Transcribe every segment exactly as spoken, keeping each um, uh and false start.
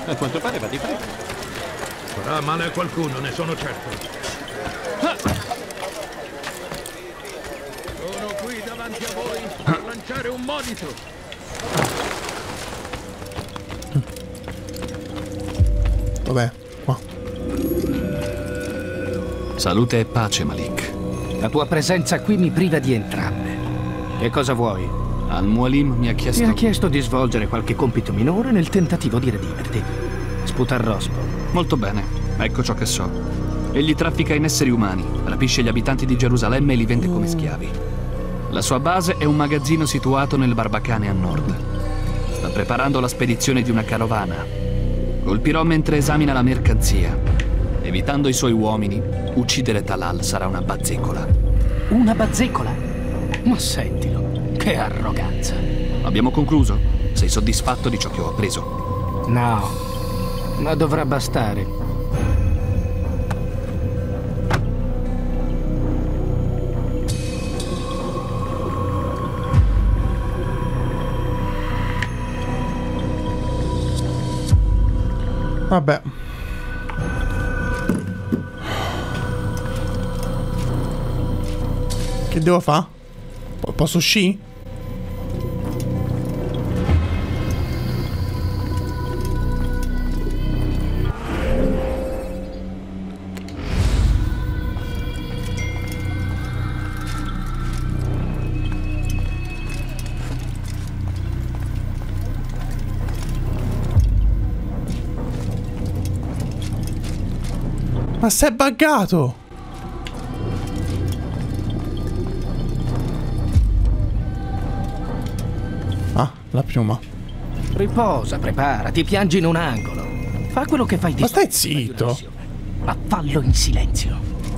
A quanto pare va di fretta. Farà male a qualcuno, ne sono certo. Ah! Sono qui davanti a voi per lanciare un monito. Dov'è? Qua. Salute e pace, Malik. La tua presenza qui mi priva di entrambe. Che cosa vuoi? Al-Mualim mi ha chiesto... Mi ha chiesto di svolgere qualche compito minore nel tentativo di redimerti. Sputar rospo. Molto bene, ecco ciò che so. Egli traffica in esseri umani, rapisce gli abitanti di Gerusalemme e li vende come schiavi. La sua base è un magazzino situato nel Barbacane a nord. Sta preparando la spedizione di una carovana. Colpirò mentre esamina la mercanzia. Evitando i suoi uomini, uccidere Talal sarà una bazzecola. Una bazzecola? Ma sentilo. Che arroganza. Abbiamo concluso? Sei soddisfatto di ciò che ho appreso? No, ma dovrà bastare. Vabbè. Che devo fare? Posso sci? Ma sei buggato! Ah, la piuma. Riposa, preparati, piangi in un angolo. Fa quello che fai di Ma stai solito, zitto! ma fallo in silenzio.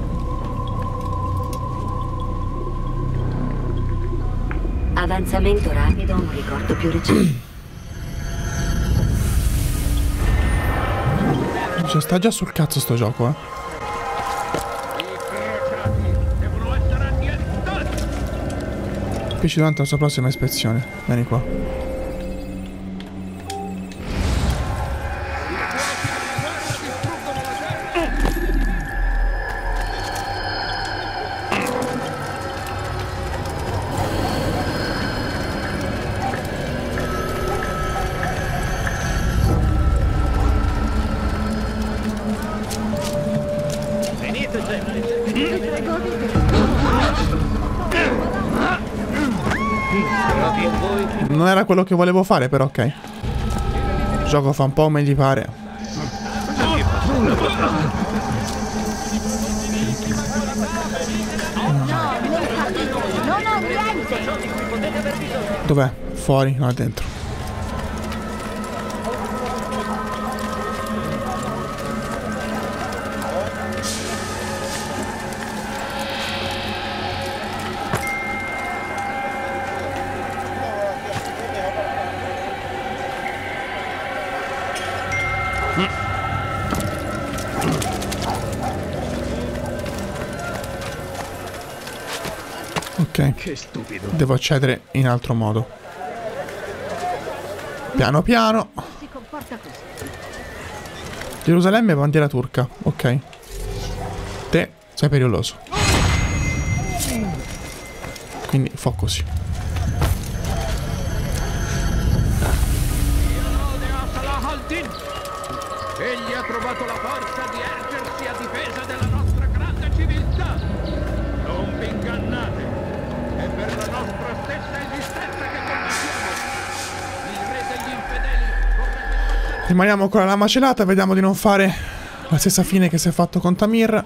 Avanzamento rapido, un ricordo più recente. Cioè, sta già sul cazzo sto gioco, eh. Capisci durante la sua prossima ispezione. Vieni qua. Non era quello che volevo fare, però ok. Il gioco fa un po' come gli pare. Dov'è? Fuori? No, dentro. Ok. Che stupido. Devo accedere in altro modo. Piano piano. Gerusalemme e bandiera turca. Ok. Te sei pericoloso. Quindi focus. Egli ha trovato la forza di ergersi a difesa della nostra grande civiltà. Non vi ingannate. È per la nostra stessa esistenza che combattiamo. Il re degli infedeli vorrebbe spazzare. Rimaniamo ancora alla macelata. Vediamo di non fare la stessa fine che si è fatto con Tamir.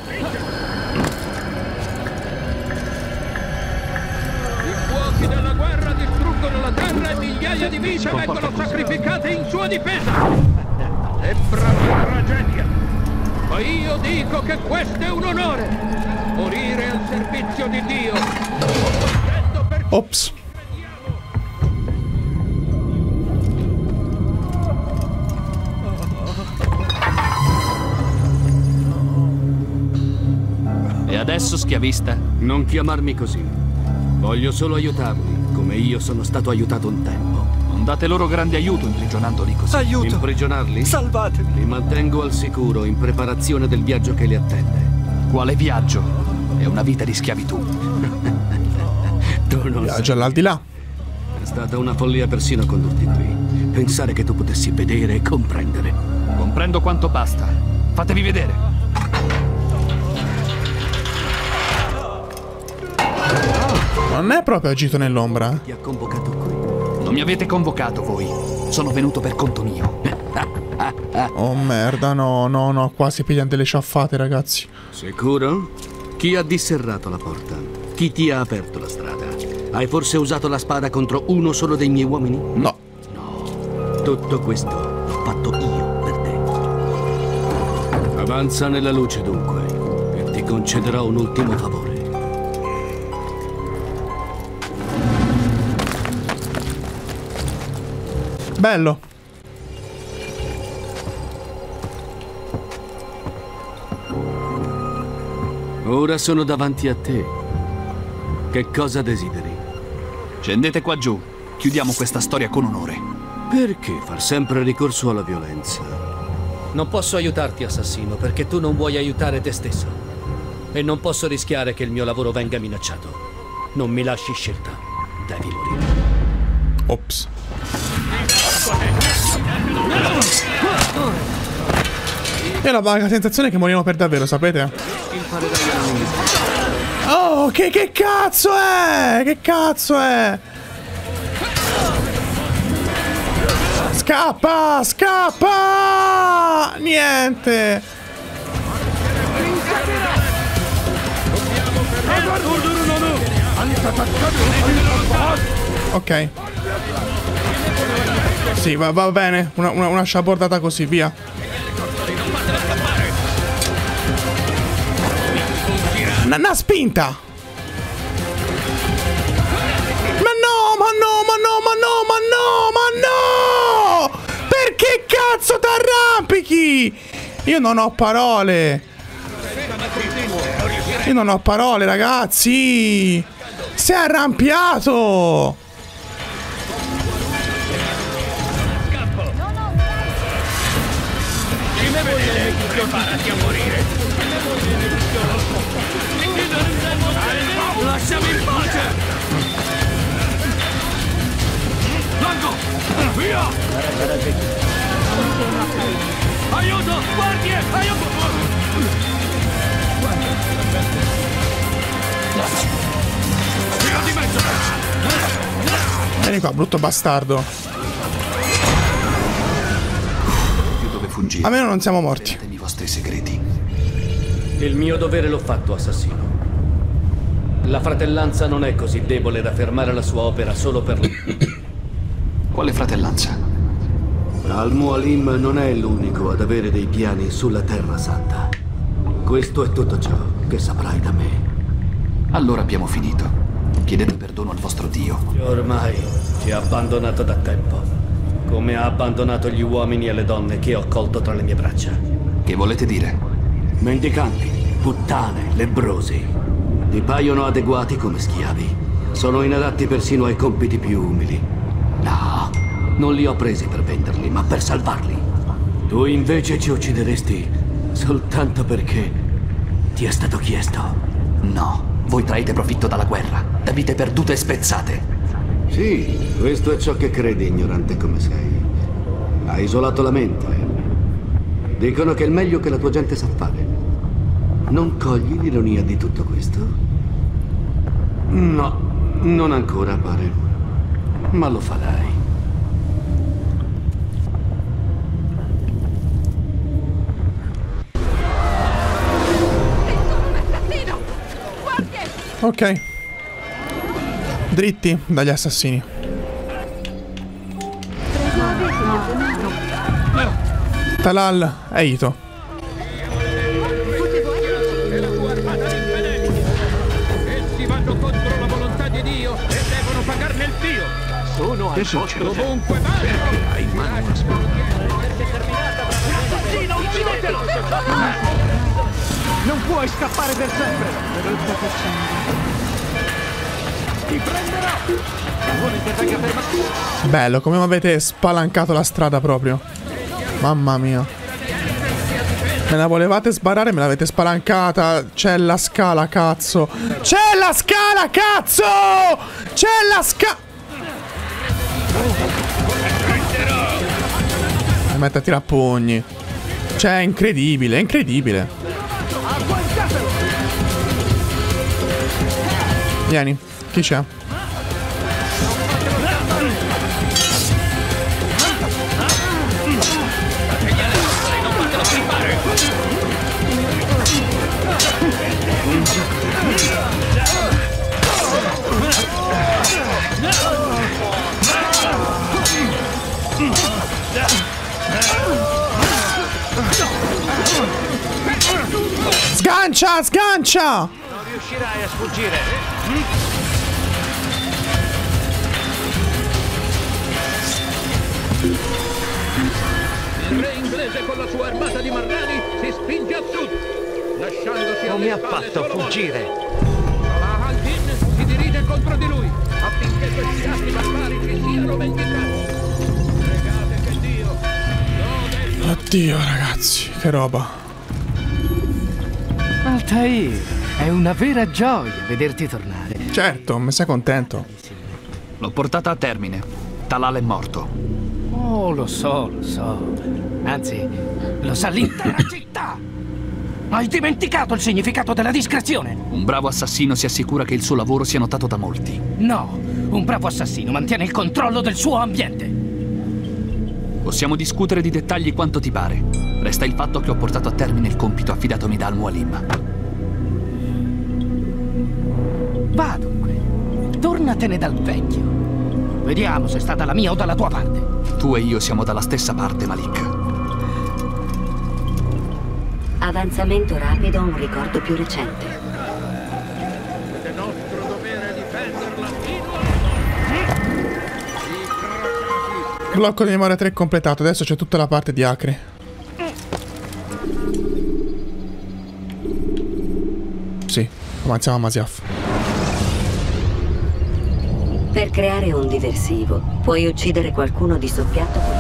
I fuochi della guerra distruggono la terra e migliaia di vite vengono sacrificate in sua difesa. Sembra una tragedia, ma io dico che questo è un onore. Morire al servizio di Dio. Ops. E adesso, schiavista? Non chiamarmi così. Voglio solo aiutarvi, come io sono stato aiutato un tempo. Non date loro grande aiuto imprigionandoli così. Aiuto! Imprigionarli? Salvatemi! Li mantengo al sicuro in preparazione del viaggio che li attende. Quale viaggio? È una vita di schiavitù. Tu non Viaggio sai. all'aldilà. È stata una follia persino condurti qui. Pensare che tu potessi vedere e comprendere. Comprendo quanto basta. Fatevi vedere. Non è proprio agito nell'ombra. Ti ha convocato qui. Non mi avete convocato voi. Sono venuto per conto mio. Oh merda, no, no, no. Qua si pigliano delle sciaffate, ragazzi. Sicuro? Chi ha disserrato la porta? Chi ti ha aperto la strada? Hai forse usato la spada contro uno solo dei miei uomini? No. No. Tutto questo l'ho fatto io per te. Avanza nella luce dunque e ti concederò un ultimo favore. Bello. Ora sono davanti a te. Che cosa desideri? Scendete qua giù. Chiudiamo questa storia con onore. Perché far sempre ricorso alla violenza? Non posso aiutarti, assassino, perché tu non vuoi aiutare te stesso. E non posso rischiare che il mio lavoro venga minacciato. Non mi lasci scelta. Devi morire. Ops. Io ho la vaga sensazione che moriamo per davvero, sapete? Oh, che, che cazzo è? Che cazzo è? Scappa! Scappa! Niente! Ok. Sì, va, va bene. Una, una, una sciabordata così, via. Una, una spinta! Ma no, ma no, ma no, ma no, ma no, ma no! Perché cazzo t'arrampichi? Io non ho parole. Io non ho parole, ragazzi. Si è arrampiato. Preparati a morire! Lasciami in pace! Largo! Via! Aiuto! Guardie! Aiuto! Via di mezzo! Vieni qua, brutto bastardo. Dove fuggire? Almeno non siamo morti. I vostri segreti. Il mio dovere l'ho fatto, assassino. La fratellanza non è così debole da fermare la sua opera solo per... Quale fratellanza? Al-Mualim non è l'unico ad avere dei piani sulla Terra Santa. Questo è tutto ciò che saprai da me. Allora abbiamo finito. Chiedete perdono al vostro Dio. Ormai ci ha abbandonato da tempo. Come ha abbandonato gli uomini e le donne che ho colto tra le mie braccia. Che volete dire? Mendicanti, puttane, lebbrosi. Ti paiono adeguati come schiavi. Sono inadatti persino ai compiti più umili. No, non li ho presi per venderli, ma per salvarli. Tu invece ci uccideresti soltanto perché ti è stato chiesto. No, voi traete profitto dalla guerra, da vite perdute e spezzate. Sì, questo è ciò che credi, ignorante come sei. Hai isolato la mente. Dicono che è il meglio che la tua gente sa fare. Non cogli l'ironia di tutto questo? No, non ancora, pare. Ma lo farai. Ok. Dritti dagli assassini. Talal e Ito. Essi vanno contro la volontà di Dio e devono pagarne il fio. Sono al posto dovunque vanno. Hai in mano una spada. Assassino, uccidetelo! Non puoi scappare per sempre. Ti prenderò! Vuole che venga fermato? Bello, come mi avete spalancato la strada proprio. Mamma mia. Me la volevate sbarrare, me l'avete spalancata. C'è la scala, cazzo. C'è la scala, cazzo! C'è la scala. Mi mette a tirare a pugni. Cioè, è incredibile, è incredibile. Vieni, chi c'è? Sgancia, sgancia! Non riuscirai a sfuggire. Il re inglese con la sua armata di marrani si spinge a sud, lasciandosi Non mi ha alle spalle fatto solo fuggire. Ma Al-Din si dirige contro di lui affinché questi atti barbarici siano vendicati. Pregate che Dio lode. Oddio, ragazzi, che roba. Altair, è una vera gioia vederti tornare. Certo, mi sei contento. L'ho portata a termine. Talal è morto. Oh, lo so, lo so. Anzi, lo sa l'intera città. Hai dimenticato il significato della discrezione? Un bravo assassino si assicura che il suo lavoro sia notato da molti. No, un bravo assassino mantiene il controllo del suo ambiente. Possiamo discutere di dettagli quanto ti pare. Resta il fatto che ho portato a termine il compito affidatomi da Al-Mualim. Va dunque, tornatene dal vecchio. Vediamo se sta dalla mia o dalla tua parte. Tu e io siamo dalla stessa parte, Malik. Avanzamento rapido a un ricordo più recente. È nostro dovere difenderla fino alla morte. Blocco di memoria tre completato. Adesso c'è tutta la parte di Acre. Sì, avanziamo a Masyaf. Per creare un diversivo, puoi uccidere qualcuno di soppiatto con...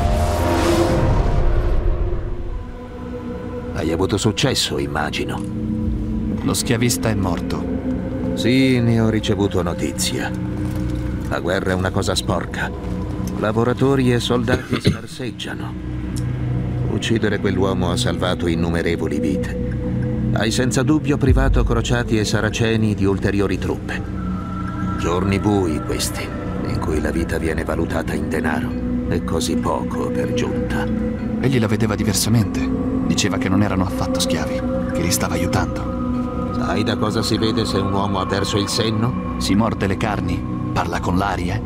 Hai avuto successo, immagino. Lo schiavista è morto. Sì, ne ho ricevuto notizia. La guerra è una cosa sporca. Lavoratori e soldati scarseggiano. Uccidere quell'uomo ha salvato innumerevoli vite. Hai senza dubbio privato crociati e saraceni di ulteriori truppe. Giorni bui questi, in cui la vita viene valutata in denaro. E così poco per giunta. Egli la vedeva diversamente. Diceva che non erano affatto schiavi, che li stava aiutando. Sai da cosa si vede se un uomo ha perso il senno? Si morde le carni, parla con l'aria.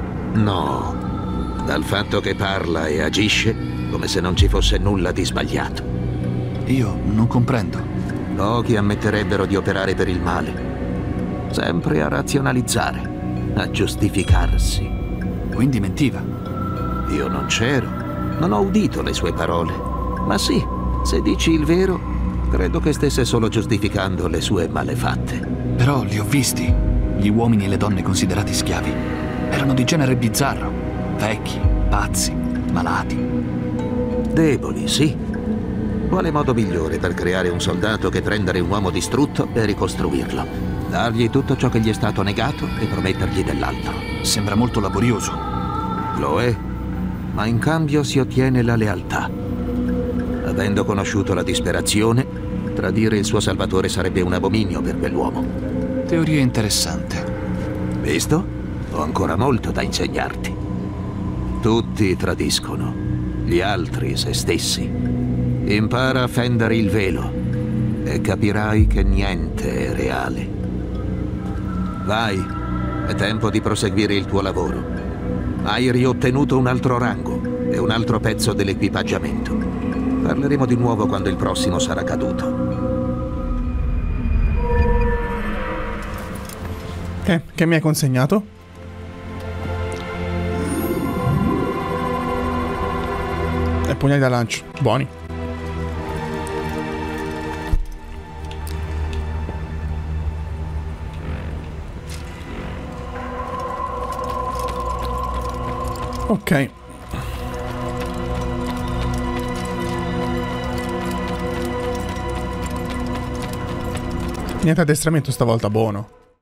No, dal fatto che parla e agisce come se non ci fosse nulla di sbagliato. Io non comprendo. Pochi ammetterebbero di operare per il male. Sempre a razionalizzare, a giustificarsi. Quindi mentiva? Io non c'ero, non ho udito le sue parole. Ma sì, se dici il vero, credo che stesse solo giustificando le sue malefatte. Però li ho visti. Gli uomini e le donne considerati schiavi erano di genere bizzarro. Vecchi, pazzi, malati. Deboli, sì. Quale modo migliore per creare un soldato che prendere un uomo distrutto e ricostruirlo? Dargli tutto ciò che gli è stato negato e promettergli dell'altro. Sembra molto laborioso. Lo è, ma in cambio si ottiene la lealtà. Avendo conosciuto la disperazione, tradire il suo salvatore sarebbe un abominio per quell'uomo. Teoria interessante. Visto? Ho ancora molto da insegnarti. Tutti tradiscono, gli altri se stessi. Impara a fendere il velo e capirai che niente è reale. Vai, è tempo di proseguire il tuo lavoro. Hai riottenuto un altro rango e un altro pezzo dell'equipaggiamento. Parleremo di nuovo quando il prossimo sarà caduto. Che, che mi hai consegnato? E pugnali da lancio. Buoni. Ok. Niente addestramento stavolta, buono.